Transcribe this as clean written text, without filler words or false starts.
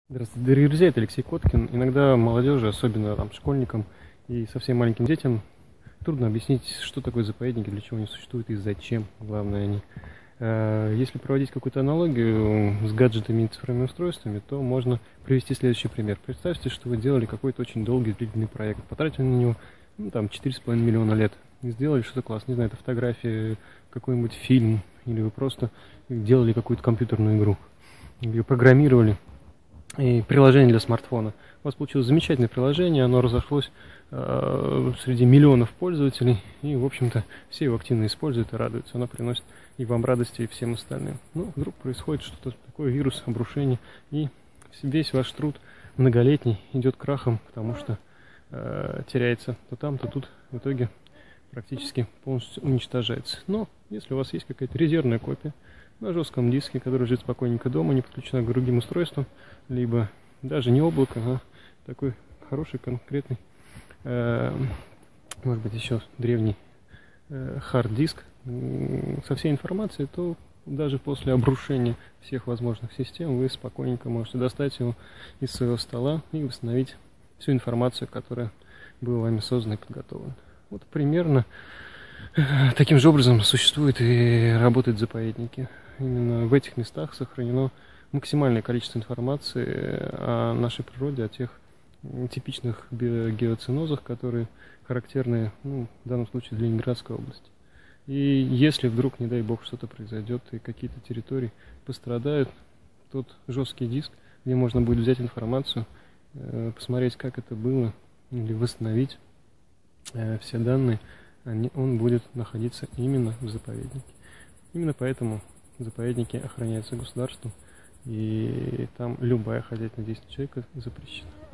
Здравствуйте, дорогие друзья, это Алексей Коткин. Иногда молодежи, особенно там, школьникам и совсем маленьким детям, трудно объяснить, что такое заповедники, для чего они существуют и зачем, главное, они. Если проводить какую-то аналогию с гаджетами и цифровыми устройствами, то можно привести следующий пример. Представьте, что вы делали какой-то очень долгий, длительный проект, потратили на него 4,5 миллиона лет, и сделали что-то классное, не знаю, это фотография, какой-нибудь фильм, или вы просто делали какую-то компьютерную игру, или программировали. И приложение для смартфона. У вас получилось замечательное приложение, оно разошлось среди миллионов пользователей, и, в общем-то, все его активно используют и радуются. Оно приносит и вам радости, и всем остальным. Но вдруг происходит что-то такое, вирус, обрушение, и весь ваш труд многолетний идет крахом, потому что теряется то там, то тут, в итоге практически полностью уничтожается. Но если у вас есть какая-то резервная копия на жестком диске, который лежит спокойненько дома, не подключена к другим устройствам, либо даже не облако, а такой хороший, конкретный, может быть, еще древний хард-диск со всей информацией, то даже после обрушения всех возможных систем вы спокойненько можете достать его из своего стола и восстановить всю информацию, которая была вами создана и подготовлена. Вот примерно таким же образом существуют и работают заповедники. Именно в этих местах сохранено максимальное количество информации о нашей природе, о тех типичных геоценозах, которые характерны, в данном случае, для Ленинградской области. И если вдруг, не дай бог, что-то произойдет и какие-то территории пострадают, тот жесткий диск, где можно будет взять информацию, посмотреть, как это было, или восстановить все данные, он будет находиться именно в заповеднике. Именно поэтому заповедники охраняются государством, и там любая хозяйственная деятельность человека запрещена.